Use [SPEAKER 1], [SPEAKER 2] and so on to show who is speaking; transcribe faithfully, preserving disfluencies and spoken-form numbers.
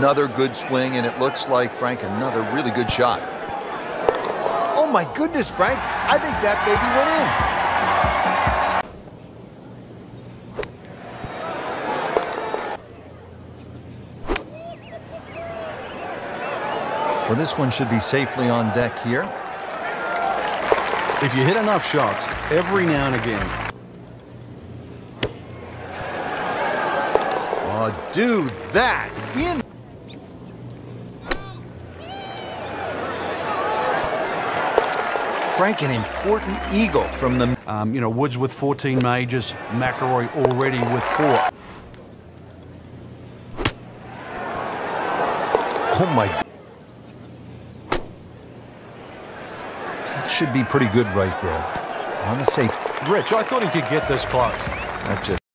[SPEAKER 1] Another good swing, and it looks like, Frank, another really good shot.
[SPEAKER 2] Oh my goodness, Frank. I think that baby went in.
[SPEAKER 1] Well, this one should be safely on deck here.
[SPEAKER 3] If you hit enough shots every now and again.
[SPEAKER 2] Oh, do that in.
[SPEAKER 1] Frank, an important eagle from the...
[SPEAKER 3] Um, you know, Woods with fourteen majors, McIlroy already with four.
[SPEAKER 1] Oh, my... That should be pretty good right there. On the safe.
[SPEAKER 3] Rich, I thought he could get this close.
[SPEAKER 1] That just...